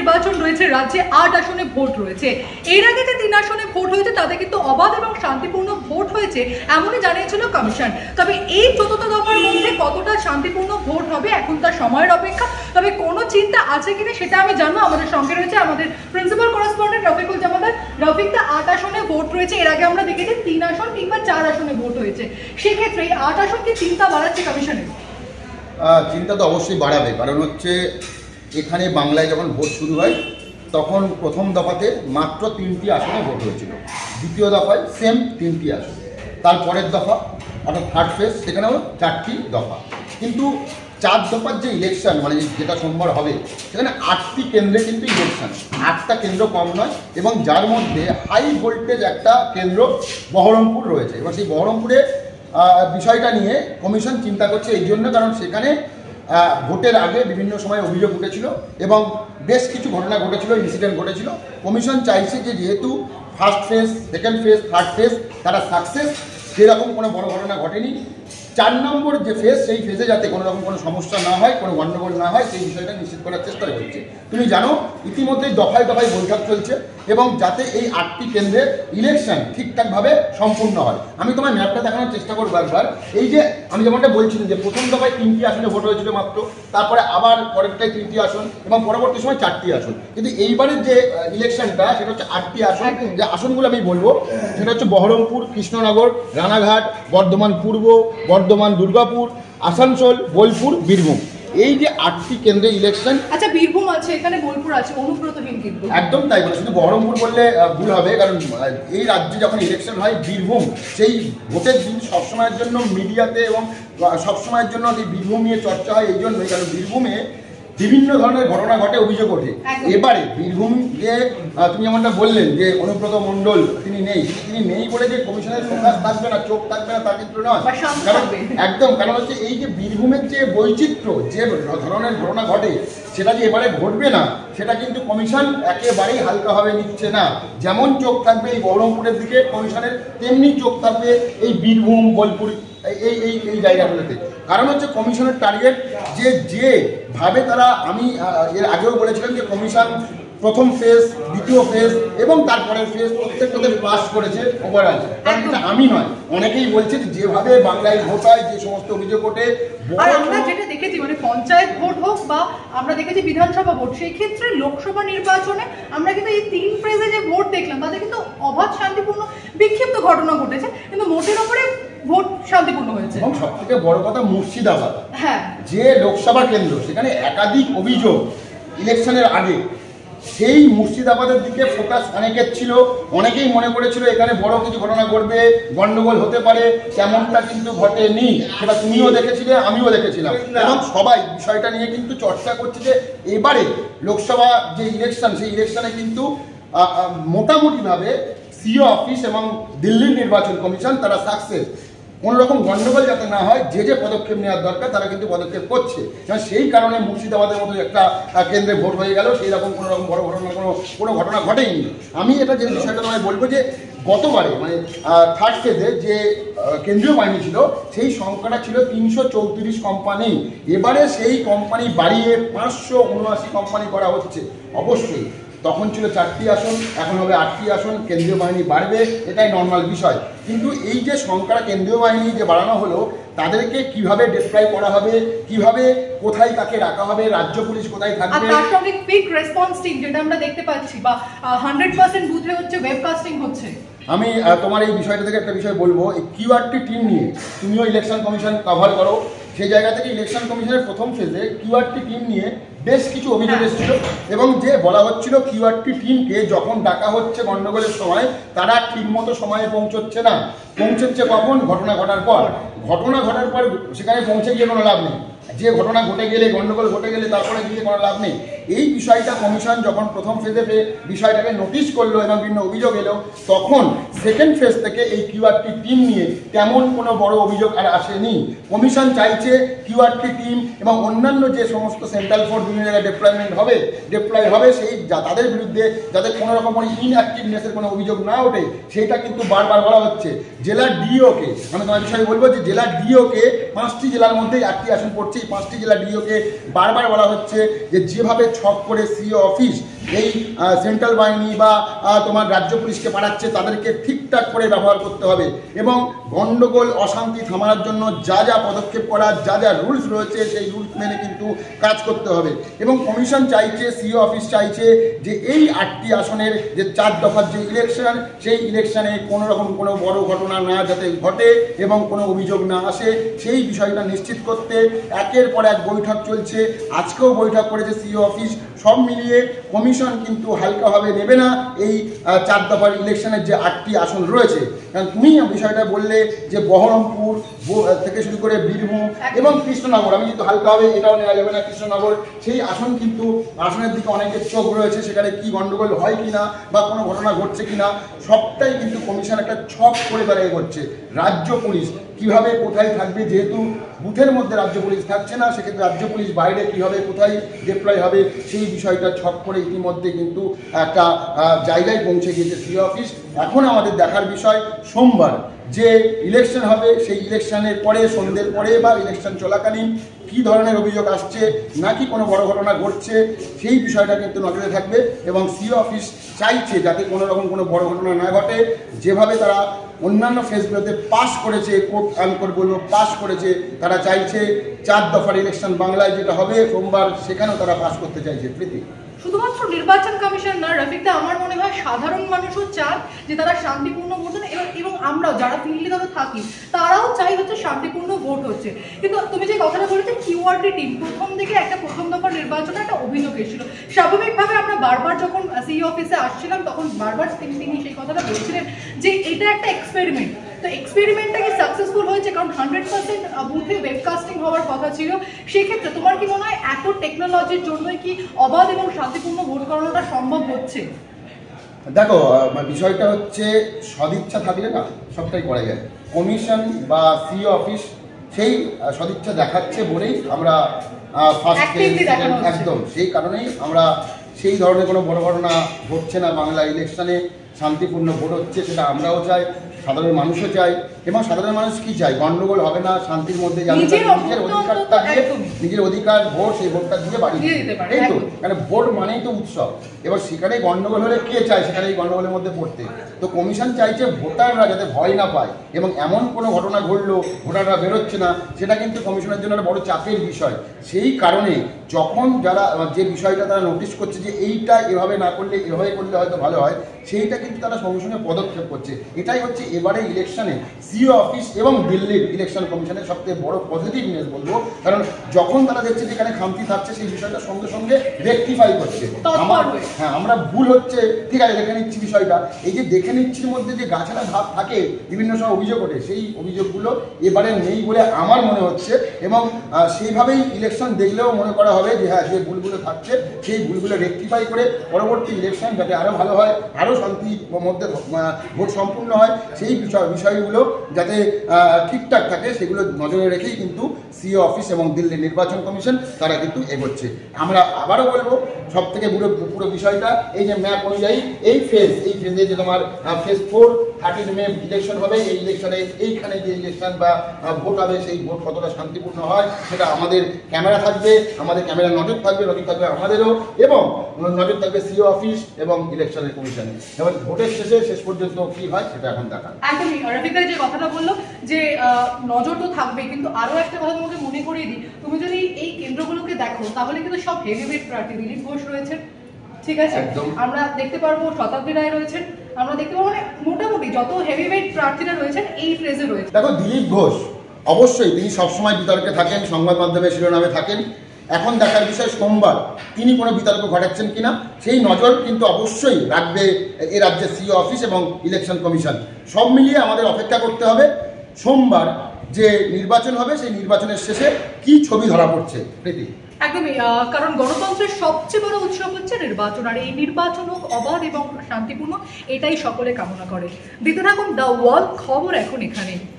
নির্বাচন রয়েছে, রাজ্যে 8 আসনে ভোট রয়েছে। এর আগে যে 3 আসনে ভোট হয়েছে তাতে কিন্তু অবাধ এবং শান্তিপূর্ণ ভোট হয়েছে এমনই জানিয়েছিল কমিশন। তবে এই চতুর্থ দফার মধ্যে কতটা শান্তিপূর্ণ ভোট হবে এখন তার সময়ের অপেক্ষা। তবে কোনো চিন্তা আছে কিনা সেটা আমি জানবো। আমাদের সঙ্গে রয়েছে আমাদের প্রিন্সিপাল করেসপন্ডেন্ট রফিকুল জামাদার। রফিকদা, 8 আসনে ভোট রয়েছে, এর আগে আমরা দেখেছি 3 আসন কিংবা 4 আসনে ভোট হয়েছে, সেক্ষেত্রে 8 আসন কি চিন্তা বাড়াচ্ছে কমিশনের? চিন্তা তো অবশ্যই বাড়াবে, কারণ হচ্ছে এখানে বাংলায় যখন ভোট শুরু হয় তখন প্রথম দফাতে মাত্র 3টি আসনে ভোট হয়েছিল, দ্বিতীয় দফায় সেম 3টি আসন, তারপরের দফা অর্থাৎ থার্ড ফেজ সেখানেও 4টি দফা। কিন্তু 4 দফার যে ইলেকশন মানে যেটা সোমবার হবে সেখানে 8টি কেন্দ্রে কিন্তু ইলেকশন, 8টা কেন্দ্র কম নয়, এবং যার মধ্যে হাই ভোল্টেজ একটা কেন্দ্র বহরমপুর রয়েছে। এবার সেই বহরমপুরে বিষয়টা নিয়ে কমিশন চিন্তা করছে এই জন্য, কারণ সেখানে ভোটের আগে বিভিন্ন সময় অভিযোগ উঠেছিল এবং বেশ কিছু ঘটনা ঘটেছিল, ইনসিডেন্ট ঘটেছিল। কমিশন চাইছে যে যেহেতু first phase, second phase, third phase তারা সাকসেস, সেরকম কোনো বড় ঘটনা ঘটেনি। 4 নম্বর যে ফেজ সেই ফেজে যাতে কোনো রকম কোনো সমস্যা না হয়, কোনো গণ্ডগোল না হয়, সেই বিষয়টা নিশ্চিত করার চেষ্টা করছে। তুমি জানো ইতিমধ্যেই দফায় দফায় বৈঠক চলছে এবং যাতে এই 8টি কেন্দ্রে ইলেকশন ঠিকঠাকভাবে সম্পূর্ণ হয়। আমি তোমার ম্যাপটা দেখানোর চেষ্টা করবো একবার। এই যে আমি যেমনটা বলছিলাম যে প্রথম দফায় 3টি আসনে ভোট হয়েছিল মাত্র, তারপরে আবার পরেরটায় 3টি আসন এবং পরবর্তী সময় 4টি আসন। কিন্তু এইবারের যে ইলেকশনটা সেটা হচ্ছে 8টি আসন। যে আসনগুলো আমি বলবো সেটা হচ্ছে বহরমপুর, কৃষ্ণনগর, রানাঘাট, বর্ধমান পূর্ব, বর্ধমান দুর্গাপুর, আসানসোল, বোলপুর, বীরভূম। এই যে 8টি কেন্দ্রে ইলেকশন। আচ্ছা, বীরভূম আছে, এখানে বোলপুর আছে, অনুব্রতহীন কিন্তু। একদম তাই বলে, শুধু বহরমপুর বললে ভুল হবে, কারণ এই রাজ্যে যখন ইলেকশন হয় বীরভূম সেই ভোটের দিন সবসময়ের জন্য মিডিয়াতে এবং সবসময়ের জন্য এই বীরভূম নিয়ে চর্চা হয় এই জন্যই, কারণ বীরভূমে বিভিন্ন ধরনের ঘটনা ঘটে, অভিযোগ ওঠে। এবারে বীরভূম যে তুমি যেমনটা বললেন যে অনুব্রত মণ্ডল তিনি নেই বলে যে কমিশনের ফোকাস থাকবে না, চোখ থাকবে না তা কিন্তু নয়। কারণ একদম, কারণ হচ্ছে এই যে বীরভূমের যে বৈচিত্র্য, যে ধরনের ঘটনা ঘটে সেটা যে এবারে ঘটবে না সেটা কিন্তু কমিশন একেবারেই হালকাভাবে নিচ্ছে না। যেমন চোখ থাকবে এই বহরমপুরের দিকে কমিশনের, তেমনি চোখ থাকবে এই বীরভূম, বোলপুর এই জায়গাগুলোতে। কারণ হচ্ছে কমিশনের টার্গেট যেভাবে তারা, আমি এর আগেও বলেছিলাম যে কমিশন প্রথম ফেজ, দ্বিতীয় ফেজ এবং তারপরের ফেজ প্রত্যেকটাতে পাস করেছে ওভারঅল। কারণ এটা আমি নয়, অনেকেই বলছে যেভাবে বাংলায় ভোট হয়, যে সমস্ত অভিযোগ ওঠে। আর আমরা যেটা দেখেছি মানে পঞ্চায়েত ভোট হোক বা আমরা দেখেছি বিধানসভা ভোট, সেই ক্ষেত্রে লোকসভা নির্বাচনে আমরা কিন্তু এই 3 ফেজে যে ভোট দেখলাম তাতে কিন্তু অবাধ শান্তিপূর্ণ বিক্ষিপ্ত ঘটনা ঘটেছে, কিন্তু মোটের উপরে ভোট শান্তিপূর্ণ হয়েছে। এবং সব থেকে বড় কথা মুর্শিদাবাদ, হ্যাঁ, যে লোকসভা কেন্দ্র সেখানে একাধিক অভিযোগ ইলেকশনের আগে, সেই মুর্শিদাবাদের দিকে ফোকাস অনেকের ছিল। অনেকেই মনে করেছিল এখানে বড় কিছু ঘটনা ঘটবে, গন্ডগোল হতে পারে, তেমনটা কিন্তু ঘটেনি। সেটা তুমিও দেখেছিলে, আমিও দেখেছিলাম, এবং সবাই বিষয়টা নিয়ে কিন্তু চর্চা করছে যে এবারে লোকসভা যে ইলেকশন সেই ইলেকশনে কিন্তু মোটামুটিভাবে সিও অফিস এবং দিল্লির নির্বাচন কমিশন তারা সাকসেস। কোনো রকম গণ্ডগোল যাতে না হয়, যে পদক্ষেপ নেওয়ার দরকার তারা কিন্তু পদক্ষেপ করছে। সেই কারণে মুর্শিদাবাদের মতো একটা কেন্দ্রে ভোট হয়ে গেল, সেই রকম কোনো রকম বড় ঘটনা কোনো ঘটনা ঘটেনি। আমি এটা যে বিষয়টা তোমায় বলবো যে গতবারে মানে থার্ড ফেজে যে কেন্দ্রীয় বাহিনী ছিল সেই সংখ্যাটা ছিল 334 কোম্পানি। এবারে সেই কোম্পানি বাড়িয়ে 579 কোম্পানি করা হচ্ছে। অবশ্যই তখন ছিল 4টি আসন, এখন হবে 8টি আসন, কেন্দ্রীয় বাহিনী বাড়বে, এটাই নর্মাল বিষয়। কিন্তু এই যে সংখ্যাটা কেন্দ্রীয় বাহিনী যে বাড়ানো হলো, তাদেরকে কিভাবে ডিপ্লয় করা হবে, কিভাবে কোথায় কাকে রাখা হবে, রাজ্য পুলিশ কোথায় থাকবে, আর তার সঙ্গে কুইক রেসপন্স টিম যেটা আমরা দেখতে পাচ্ছি বা 100% বুথে হচ্ছে, ওয়েবকাস্টিং হচ্ছে। আমি তোমার এই বিষয়টা থেকে একটা বিষয় বলবো, এই কিউআরটি টিম নিয়ে তুমিও ইলেকশন কমিশন কভার করো, সেই জায়গা থেকে ইলেকশন কমিশনের প্রথম ফেজে কিউআরটি টিম নিয়ে বেশ কিছু অভিযোগ এসেছিল এবং যে বলা হচ্ছিল কিউআরটি টিমকে যখন ডাকা হচ্ছে গণ্ডগোলের সময় তারা ঠিকমতো সময়ে পৌঁছচ্ছে না। পৌঁছচ্ছে কখন? ঘটনা ঘটার পর। ঘটনা ঘটার পর সেখানে পৌঁছে গিয়ে কোনো লাভ নেই। যে ঘটনা ঘটে গেলে, গণ্ডগোল ঘটে গেলে তারপরে গিয়ে কোনো লাভ নেই। এই বিষয়টা কমিশন যখন প্রথম ফেজে বিষয়টাকে নোটিশ করলো এবং বিভিন্ন অভিযোগ এলো, তখন সেকেন্ড ফেজ থেকে এই কিউআরটি টিম নিয়ে তেমন কোনো বড় অভিযোগ আর আসেনি। কমিশন চাইছে কিউআরটি টিম এবং অন্যান্য যে সমস্ত সেন্ট্রাল ফোর্স বিভিন্ন জায়গায় ডিপ্লয় হবে সেই তাদের বিরুদ্ধে যাতে কোনো রকম ইনঅ্যাক্টিভনেসের কোনো অভিযোগ না ওঠে, সেইটা কিন্তু বারবার বলা হচ্ছে। জেলার ডিওকে আমি তোমার বিষয়ে বলবো যে জেলার ডিওকে 5টি জেলার মধ্যেই 8টি আসন পড়ছে। এই 5টি জেলার ডিওকে বারবার বলা হচ্ছে যে যেভাবে ছক করে সিও অফিস এই সেন্ট্রাল বাহিনী বা তোমার রাজ্য পুলিশকে পাঠাচ্ছে তাদেরকে ঠিকঠাক করে ব্যবহার করতে হবে এবং গণ্ডগোল অশান্তি থামানোর জন্য যা যা পদক্ষেপ করার যা যা রুলস রয়েছে সেই রুলস মেনে কিন্তু কাজ করতে হবে। এবং কমিশন চাইছে, সিও অফিস চাইছে যে এই 8টি আসনের যে 4 দফার যে ইলেকশন, সেই ইলেকশনে কোনো রকম কোনো বড় ঘটনা না যাতে ঘটে এবং কোনো অভিযোগ না আসে সেই বিষয়টা নিশ্চিত করতে একের পর এক বৈঠক চলছে। আজকেও বৈঠক করেছে সিও অফিস। সব মিলিয়ে কমিশন কিন্তু হালকাভাবে নেবে না এই 4 দফার ইলেকশনের যে 8টি আসন রয়েছে। কারণ তুমি বিষয়টা বললে যে বহরমপুর থেকে শুরু করে বীরভূম এবং কৃষ্ণনগর, আমি কিন্তু হালকাভাবে এটাও নেওয়া যাবে না, কৃষ্ণনগর সেই আসন কিন্তু আসনের দিকে অনেকের চোখ রয়েছে, সেখানে কি গণ্ডগোল হয় কিনা বা কোনো ঘটনা ঘটছে কিনা সবটাই কিন্তু কমিশন একটা ছক করে তারা এগোচ্ছে। রাজ্য পুলিশ কিভাবে কোথায় থাকবে, যেহেতু বুথের মধ্যে রাজ্য পুলিশ থাকছে না, সেক্ষেত্রে রাজ্য পুলিশ বাইরে কীভাবে কোথায় ডিপ্লয় হবে সেই বিষয়টা ছক করে ইতিমধ্যে কিন্তু একটা জায়গায় পৌঁছে গিয়েছে সিও অফিস। এখন আমাদের দেখার বিষয় সোমবার যে ইলেকশন হবে সেই ইলেকশনের পরে, সন্ধ্যের পরে বা ইলেকশন চলাকালীন কী ধরনের অভিযোগ আসছে নাকি কোনো বড় ঘটনা ঘটছে সেই বিষয়টা কিন্তু নজরে থাকবে। এবং সিও অফিস চাইছে যাতে কোনো রকম কোনো বড় ঘটনা না ঘটে। যেভাবে তারা অন্যান্য ফেজগুলোতে পাস করেছে, কোর্ট আমি করে বলবো পাস করেছে, তারা চাইছে 4 দফার ইলেকশন বাংলায় যেটা হবে সোমবার সেখানেও তারা পাস করতে চাইছে। প্রীতি, শুধুমাত্র নির্বাচন কমিশন না রফিকদা, আমার মনে হয় সাধারণ মানুষও চান যে তারা শান্তিপূর্ণ ভোট দেন এবং আমরাও যারা দিল্লি ধরে থাকি তারাও চাই হচ্ছে শান্তিপূর্ণ ভোট হচ্ছে। কিন্তু তুমি যে কথাটা বলেছো কিউআরডি টিম প্রথম দিকে একটা প্রথম দফার নির্বাচনে একটা অভিযোগ এসেছিল। স্বাভাবিকভাবে আমরা বারবার যখন সিইও অফিসে আসছিলাম তখন বারবার তিনি সেই কথাটা বলছিলেন যে এটা একটা এক্সপেরিমেন্ট। তো এক্সপেরিমেন্টটা কি সাকসেসফুল হয়েছে? কারণ 100% বুথে ওয়েবকাস্টিং হওয়ার কথা ছিল। সেক্ষেত্রে তোমার কি মনে হয় এত টেকনোলজির জন্যই কি অবাধ এবং শান্তিপূর্ণ ভোট করানোটা সম্ভব হচ্ছে? দেখো, বিষয়টা হচ্ছে সদিচ্ছা থাকলে না সবটাই করা যায়। কমিশন বা সিও অফিস সেই সদিচ্ছা দেখাচ্ছে বলেই আমরা ফার্স্ট একদম সেই কারণেই আমরা সেই ধরনের কোনো বড় ঘটনা ঘটছে না বাংলা ইলেকশনে, শান্তিপূর্ণ ভোট হচ্ছে, সেটা আমরাও চাই, সাধারণ মানুষও চাই। এবং সাধারণ মানুষ কি চাই? গণ্ডগোল হবে না, শান্তির মধ্যে নিজের অধিকারটা দিয়ে, নিজের অধিকার ভোট, সেই ভোটটা দিয়ে বাড়ি এই তো। মানে ভোট মানেই তো উৎসব। এবার সেখানে গণ্ডগোল হলে কে চায় সেখানে এই গণ্ডগোলের মধ্যে পড়তে? তো কমিশন চাইছে ভোটাররা যাতে ভয় না পায় এবং এমন কোনো ঘটনা ঘটলো ভোটাররা বেরোচ্ছে না, সেটা কিন্তু কমিশনের জন্য একটা বড় চাপের বিষয়। সেই কারণে যখন যারা যে বিষয়টা তারা নোটিশ করছে যে এইটা এভাবে না করলে এভাবে করলে হয়তো ভালো হয়, সেইটা কিন্তু তারা সঙ্গে সঙ্গে পদক্ষেপ করছে। এটাই হচ্ছে এবারে ইলেকশনে সিও অফিস এবং দিল্লির ইলেকশন কমিশনের সবথেকে বড় পজিটিভ নিউজ বলবো। কারণ যখন তারা দেখছে যেখানে খামতি থাকছে সেই বিষয়টা সঙ্গে সঙ্গে রেকটিফাই করছে। হ্যাঁ, আমরা ভুল হচ্ছে, ঠিক আছে দেখে নিচ্ছি বিষয়টা। এই যে দেখে নিচ্ছির মধ্যে যে গাছালা ভাব থাকে, বিভিন্ন সময় অভিযোগ ওঠে, সেই অভিযোগগুলো এবারে নেই বলে আমার মনে হচ্ছে। এবং সেইভাবেই ইলেকশন দেখলেও মনে করা হবে যে হ্যাঁ, যে ভুলগুলো থাকছে সেই ভুলগুলো রেকটিফাই করে পরবর্তী ইলেকশন যাতে আরও ভালো হয়, আরও শান্তির মধ্যে ভোট সম্পূর্ণ হয়, সেই বিষয়গুলো যাতে ঠিকঠাক থাকে সেগুলো নজরে রেখেই কিন্তু সিও অফিস এবং দিল্লি নির্বাচন কমিশন তারা কিন্তু এগোচ্ছে। আমরা আবারও বলবো সবথেকে পুরো বিষয়টা এই যে ম্যাপ অনুযায়ী এই ফেজে যে তোমার ফেজ 4 13 মে ইলেকশন হবে। এই ইলেকশনে এইখানে যে ইলেকশন বা ভোট হবে সেই ভোট কতটা শান্তিপূর্ণ হয় সেটা আমাদের ক্যামেরা থাকবে, আমাদের ক্যামেরা নজর থাকবে আমাদেরও, এবং নজর থাকবে সিও অফিস এবং ইলেকশনের কমিশনে। এবং ভোটের শেষ পর্যন্ত কি হয় সেটা এখন দেখা। একদমই রফিক যে কথাটা বললো যে নজর তো থাকবে, কিন্তু আরো একটা কথা তোমাকে মনে করিয়ে দিই, তুমি যদি এই কেন্দ্রগুলোকে দেখো তাহলে কিন্তু সব হেভিওয়েট প্রার্থী। দিলীপ ঘোষ রয়েছেন, ঠিক আছে, আমরা দেখতে পারবো শতাব্দী রায় রয়েছেন, আমরা দেখতে পাবো মানে মোটামুটি যত হেভিওয়েট প্রার্থীরা রয়েছেন এই ফ্রেজে রয়েছে। দেখো, দিলীপ ঘোষ অবশ্যই তিনি সবসময় বিতর্কে থাকেন, সংবাদ মাধ্যমে শিরোনামে থাকেন। এখন দেখার বিষয় সোমবার তিনি কোনো বিতর্ক ঘটাচ্ছেন কিনা, সেই নজর কিন্তু অবশ্যই রাখবে এ রাজ্যের সিও অফিস এবং ইলেকশন কমিশন। সব মিলিয়ে আমাদের অপেক্ষা করতে হবে সোমবার যে নির্বাচন হবে সেই নির্বাচনের শেষে কি ছবি ধরা পড়ছে। প্রীতি, একদমই, কারণ গণতন্ত্রের সবচেয়ে বড় উৎসব হচ্ছে নির্বাচন, আর এই নির্বাচন হোক অবাধ এবং শান্তিপূর্ণ, এটাই সকলে কামনা করে। দিতে থাকুন দ্য ওয়াল, খবর এখন এখানে।